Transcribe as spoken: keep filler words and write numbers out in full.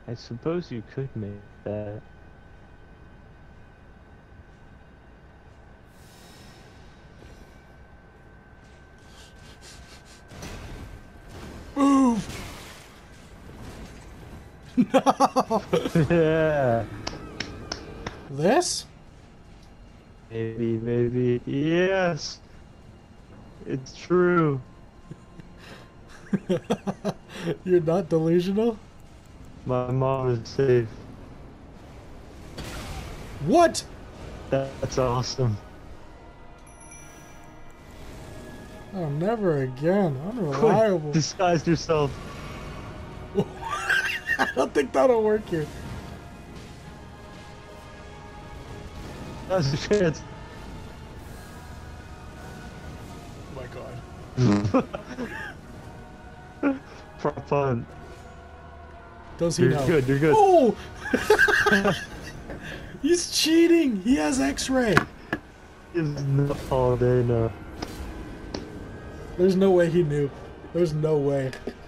I suppose you could make that. Move! No! Yeah. This? Maybe, maybe. Yes! It's true. You're not delusional? My mom is safe. What? That's awesome. Oh, never again. Quick, Unreliable. disguise yourself. I don't think that'll work here. That's a chance. Oh my god. Prop fun. Does he You're know? good, you're good. Oh! He's cheating! He has X-ray! He's not all day now. There's no way he knew. There's no way.